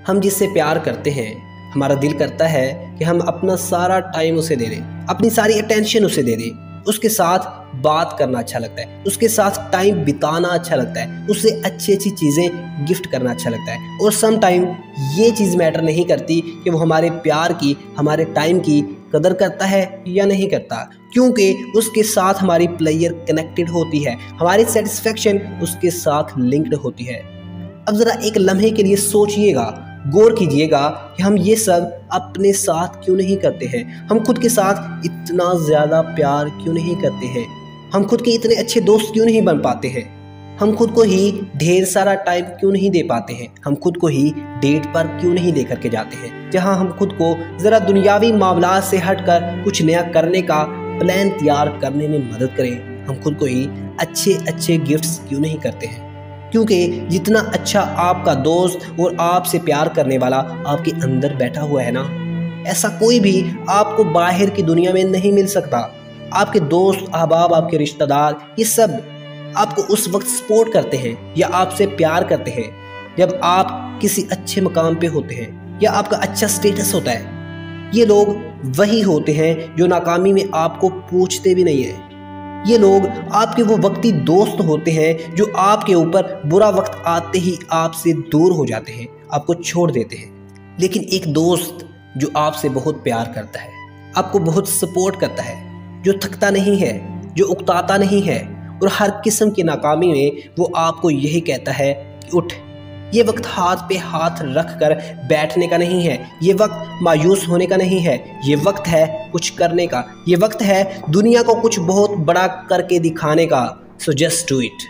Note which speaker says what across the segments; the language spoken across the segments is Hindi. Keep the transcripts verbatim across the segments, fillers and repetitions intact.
Speaker 1: हम जिससे प्यार करते हैं, हमारा दिल करता है कि हम अपना सारा टाइम उसे दे दें, अपनी सारी अटेंशन उसे दे दें। उसके साथ बात करना अच्छा लगता है, उसके साथ टाइम बिताना अच्छा लगता है, उससे अच्छी अच्छी चीज़ें गिफ्ट करना अच्छा लगता है। और सम टाइम ये चीज़ मैटर नहीं करती कि वो हमारे प्यार की, हमारे टाइम की कदर करता है या नहीं करता, क्योंकि उसके साथ हमारी प्लेयर कनेक्टेड होती है, हमारी सेटिस्फेक्शन उसके साथ लिंक्ड होती है। अब ज़रा एक लम्हे के लिए सोचिएगा, गौर कीजिएगा कि हम ये सब अपने साथ क्यों नहीं करते हैं। हम खुद के साथ इतना ज़्यादा प्यार क्यों नहीं करते हैं। हम खुद के इतने अच्छे दोस्त क्यों नहीं बन पाते हैं। हम खुद को ही ढेर सारा टाइम क्यों नहीं दे पाते हैं। हम खुद को ही डेट पर क्यों नहीं लेकर के जाते हैं, जहां हम खुद को ज़रा दुनियावी मामलात से हटकर कुछ नया करने का प्लान तैयार करने में मदद करें। हम खुद को ही अच्छे अच्छे गिफ्ट्स क्यों नहीं करते हैं, क्योंकि जितना अच्छा आपका दोस्त और आपसे प्यार करने वाला आपके अंदर बैठा हुआ है ना, ऐसा कोई भी आपको बाहर की दुनिया में नहीं मिल सकता। आपके दोस्त, अहबाब, आपके रिश्तेदार, ये सब आपको उस वक्त सपोर्ट करते हैं या आपसे प्यार करते हैं जब आप किसी अच्छे मकाम पे होते हैं या आपका अच्छा स्टेटस होता है। ये लोग वही होते हैं जो नाकामी में आपको पूछते भी नहीं है। ये लोग आपके वो वक्ती दोस्त होते हैं जो आपके ऊपर बुरा वक्त आते ही आपसे दूर हो जाते हैं, आपको छोड़ देते हैं। लेकिन एक दोस्त जो आपसे बहुत प्यार करता है, आपको बहुत सपोर्ट करता है, जो थकता नहीं है, जो उकताता नहीं है, और हर किस्म की नाकामी में वो आपको यही कहता है कि उठ, ये वक्त हाथ पे हाथ रख कर बैठने का नहीं है, ये वक्त मायूस होने का नहीं है, ये वक्त है कुछ करने का, ये वक्त है दुनिया को कुछ बहुत बड़ा करके दिखाने का। So just do it.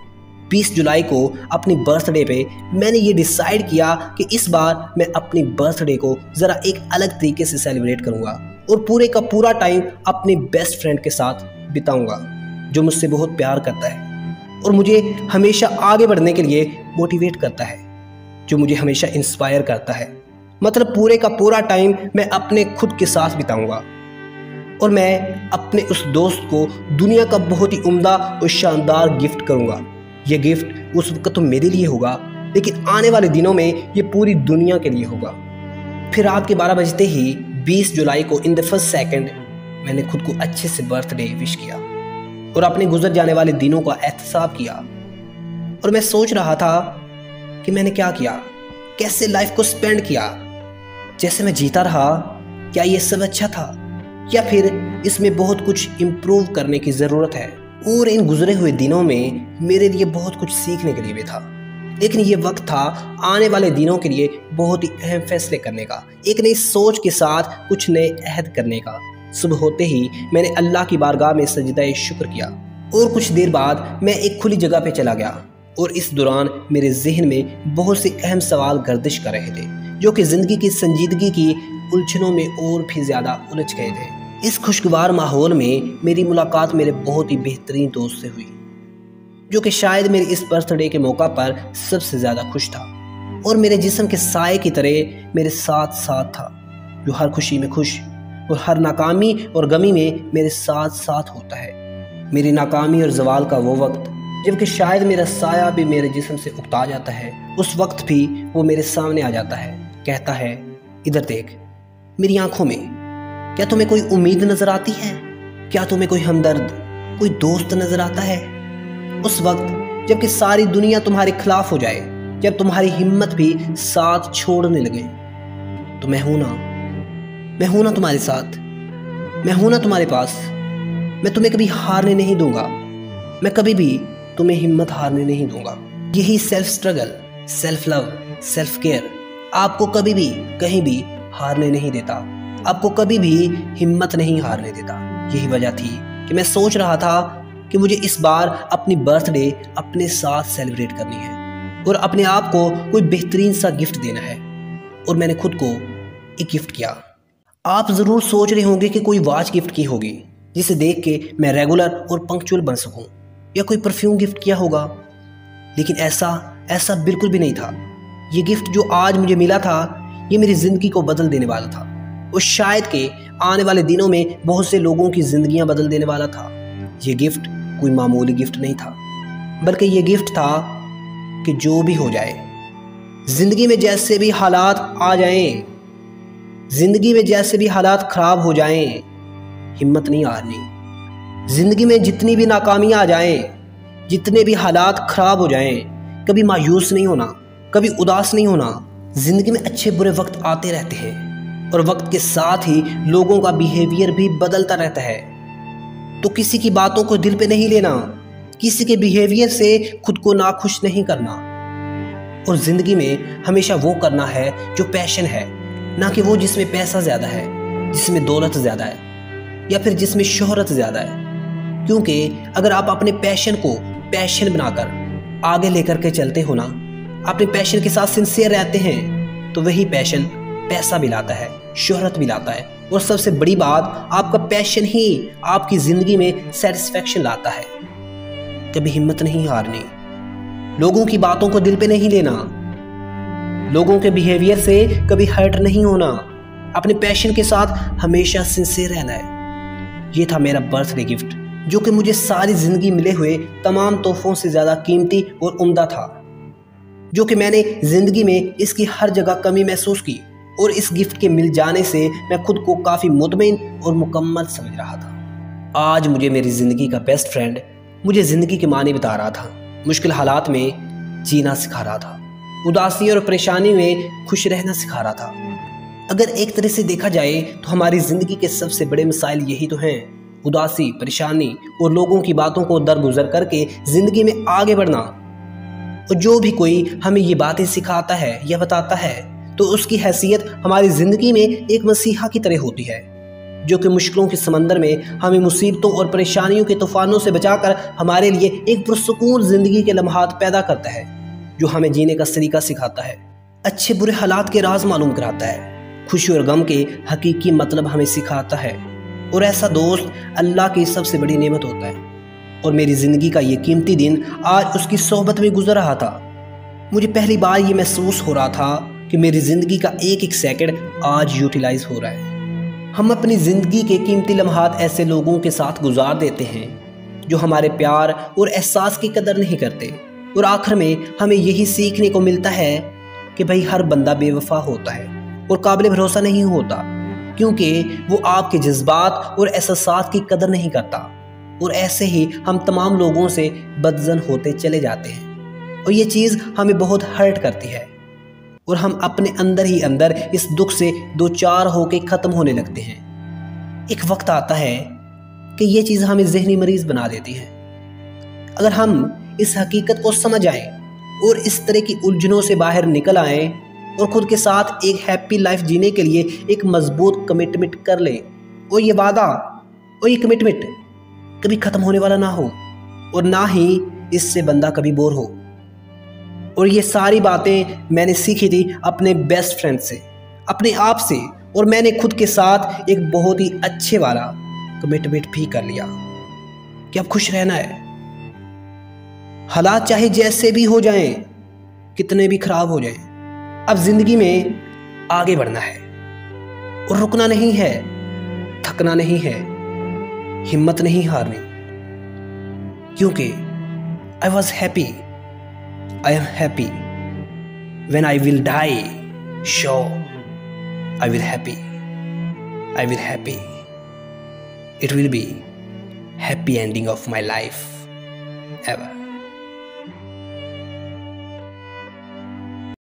Speaker 1: बीस जुलाई को अपनी बर्थडे पे मैंने ये डिसाइड किया कि इस बार मैं अपनी बर्थडे को ज़रा एक अलग तरीके से सेलिब्रेट करूँगा और पूरे का पूरा टाइम अपने बेस्ट फ्रेंड के साथ बिताऊँगा, जो मुझसे बहुत प्यार करता है और मुझे हमेशा आगे बढ़ने के लिए मोटिवेट करता है, जो मुझे हमेशा इंस्पायर करता है। मतलब पूरे का पूरा टाइम मैं अपने खुद के साथ बिताऊंगा और मैं अपने उस दोस्त को दुनिया का बहुत ही उम्दा और शानदार गिफ्ट करूंगा। ये गिफ्ट उस वक्त तो मेरे लिए होगा, लेकिन आने वाले दिनों में ये पूरी दुनिया के लिए होगा। फिर रात के बारह बजते ही बीस जुलाई को इन द फर्स्ट सेकंड मैंने खुद को अच्छे से बर्थडे विश किया और अपने गुजर जाने वाले दिनों का एहतसाब किया। और मैं सोच रहा था कि मैंने क्या किया, कैसे लाइफ को स्पेंड किया, जैसे मैं जीता रहा, क्या ये सब अच्छा था या फिर इसमें बहुत कुछ इम्प्रूव करने की ज़रूरत है। और इन गुजरे हुए दिनों में मेरे लिए बहुत कुछ सीखने के लिए भी था, लेकिन ये वक्त था आने वाले दिनों के लिए बहुत ही अहम फैसले करने का, एक नई सोच के साथ कुछ नए अहद करने का। सुबह होते ही मैंने अल्लाह की बारगाह में सजदा शुक्र किया और कुछ देर बाद मैं एक खुली जगह पे चला गया और इस दौरान मेरे जहन में बहुत से अहम सवाल गर्दिश कर रहे थे, जो कि ज़िंदगी की संजीदगी की उलझनों में और भी ज़्यादा उलझ गए थे। इस खुशगवार माहौल में मेरी मुलाकात मेरे बहुत ही बेहतरीन दोस्त से हुई, जो कि शायद मेरे इस बर्थडे के मौका पर सबसे ज़्यादा खुश था और मेरे जिस्म के साए की तरह मेरे साथ साथ था, जो हर खुशी में खुश और हर नाकामी और गमी में मेरे साथ साथ होता है। मेरी नाकामी और जवाल का वो वक्त जबकि शायद मेरा साया भी मेरे जिस्म से उकता जाता है, उस वक्त भी वो मेरे सामने आ जाता है, कहता है इधर देख मेरी आंखों में, क्या तुम्हें कोई उम्मीद नजर आती है, क्या तुम्हें कोई हमदर्द, कोई दोस्त नजर आता है। उस वक्त जबकि सारी दुनिया तुम्हारे खिलाफ हो जाए, जब तुम्हारी हिम्मत भी साथ छोड़ने लगे, तो मैं हूं ना, मैं हूं ना तुम्हारे साथ, मैं हूं ना तुम्हारे पास। मैं तुम्हें कभी हारने नहीं दूंगा, मैं कभी भी तुम्हें हिम्मत हारने नहीं दूंगा। यही self struggle, self love, self care आपको कभी भी कहीं भी हारने नहीं देता, आपको कभी भी हिम्मत नहीं हारने देता। यही वजह थी कि मैं सोच रहा था कि मुझे इस बार अपनी बर्थडे अपने साथ सेलिब्रेट करनी है और अपने आप को कोई बेहतरीन सा गिफ्ट देना है, और मैंने खुद को एक गिफ्ट किया। आप ज़रूर सोच रहे होंगे कि कोई वॉच गिफ्ट की होगी जिसे देख के मैं रेगुलर और पंक्चुअल बन सकूं, या कोई परफ्यूम गिफ्ट किया होगा, लेकिन ऐसा ऐसा बिल्कुल भी नहीं था। ये गिफ्ट जो आज मुझे मिला था, ये मेरी ज़िंदगी को बदल देने वाला था और शायद के आने वाले दिनों में बहुत से लोगों की ज़िंदगियां बदल देने वाला था। ये गिफ्ट कोई मामूली गिफ्ट नहीं था, बल्कि ये गिफ्ट था कि जो भी हो जाए, जिंदगी में जैसे भी हालात आ जाएं, जिंदगी में जैसे भी हालात खराब हो जाएं, हिम्मत नहीं हारनी। जिंदगी में जितनी भी नाकामियां आ जाएं, जितने भी हालात खराब हो जाएं, कभी मायूस नहीं होना, कभी उदास नहीं होना। जिंदगी में अच्छे बुरे वक्त आते रहते हैं और वक्त के साथ ही लोगों का बिहेवियर भी बदलता रहता है। तो किसी की बातों को दिल पे नहीं लेना, किसी के बिहेवियर से खुद को नाखुश नहीं करना। और जिंदगी में हमेशा वो करना है जो पैशन है, ना कि वो जिसमें पैसा ज़्यादा है, जिसमें दौलत ज़्यादा है या फिर जिसमें शोहरत ज़्यादा है। क्योंकि अगर आप अपने पैशन को पैशन बनाकर आगे लेकर के चलते हो ना, अपने पैशन के साथ सिंसियर रहते हैं, तो वही पैशन पैसा भी लाता है, शोहरत भी लाता है, और सबसे बड़ी बात, आपका पैशन ही आपकी ज़िंदगी में सेटिस्फेक्शन लाता है। कभी हिम्मत नहीं हारनी, लोगों की बातों को दिल पे नहीं लेना, लोगों के बिहेवियर से कभी हर्ट नहीं होना, अपने पैशन के साथ हमेशा सिंसियर रहना है। ये था मेरा बर्थडे गिफ्ट, जो कि मुझे सारी ज़िंदगी मिले हुए तमाम तोहफों से ज़्यादा कीमती और उम्दा था, जो कि मैंने ज़िंदगी में इसकी हर जगह कमी महसूस की, और इस गिफ्ट के मिल जाने से मैं खुद को काफ़ी मुतमईन और मुकम्मल समझ रहा था। आज मुझे मेरी ज़िंदगी का बेस्ट फ्रेंड मुझे ज़िंदगी के मानी बता रहा था, मुश्किल हालात में जीना सिखा रहा था, उदासी और परेशानी में खुश रहना सिखा रहा था। अगर एक तरह से देखा जाए तो हमारी ज़िंदगी के सबसे बड़े मसाइल यही तो हैं, उदासी, परेशानी और लोगों की बातों को दरगुजर करके ज़िंदगी में आगे बढ़ना। और जो भी कोई हमें ये बातें सिखाता है या बताता है, तो उसकी हैसियत हमारी ज़िंदगी में एक मसीहा की तरह होती है, जो कि मुश्किलों के समंदर में हमें मुसीबतों और परेशानियों के तूफानों से बचाकर हमारे लिए एक पुरसुकून ज़िंदगी के लम्हात पैदा करता है, जो हमें जीने का तरीका सिखाता है, अच्छे बुरे हालात के राज मालूम कराता है, खुशी और गम के हकीकी मतलब हमें सिखाता है। और ऐसा दोस्त अल्लाह की सबसे बड़ी नेमत होता है। और मेरी ज़िंदगी का ये कीमती दिन आज उसकी सोहबत में गुजर रहा था। मुझे पहली बार ये महसूस हो रहा था कि मेरी ज़िंदगी का एक एक सेकंड आज यूटिलाइज हो रहा है। हम अपनी ज़िंदगी के कीमती लम्हात ऐसे लोगों के साथ गुजार देते हैं जो हमारे प्यार और एहसास की कदर नहीं करते, और आखिर में हमें यही सीखने को मिलता है कि भाई हर बंदा बेवफा होता है और काबिल भरोसा नहीं होता, क्योंकि वो आपके जज्बात और एहसास की कदर नहीं करता। और ऐसे ही हम तमाम लोगों से बदजन होते चले जाते हैं, और ये चीज़ हमें बहुत हर्ट करती है, और हम अपने अंदर ही अंदर इस दुख से दो चार होके ख़त्म होने लगते हैं। एक वक्त आता है कि ये चीज़ हमें ज़हनी मरीज़ बना देती है। अगर हम इस हकीकत को समझ आएँ और इस तरह की उलझनों से बाहर निकल आएँ और ख़ुद के साथ एक हैप्पी लाइफ जीने के लिए एक मजबूत कमिटमेंट कर लें, और ये वादा और ये कमिटमेंट कभी ख़त्म होने वाला ना हो, और ना ही इससे बंदा कभी बोर हो। और ये सारी बातें मैंने सीखी थी अपने बेस्ट फ्रेंड से, अपने आप से, और मैंने खुद के साथ एक बहुत ही अच्छे वाला कमिटमेंट भी कर लिया कि अब खुश रहना है। हालात चाहे जैसे भी हो जाएं, कितने भी खराब हो जाएं, अब जिंदगी में आगे बढ़ना है और रुकना नहीं है, थकना नहीं है, हिम्मत नहीं हारनी, क्योंकि I was happy, I am happy. When I will die, sure, I will happy. I will happy. It will be happy ending of my life ever.